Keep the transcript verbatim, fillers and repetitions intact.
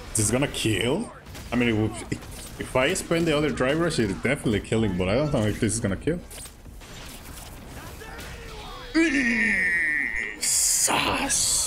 This is gonna kill? I mean, it would, if I spend the other drivers, it's definitely killing, but I don't know if this is gonna kill. Sus.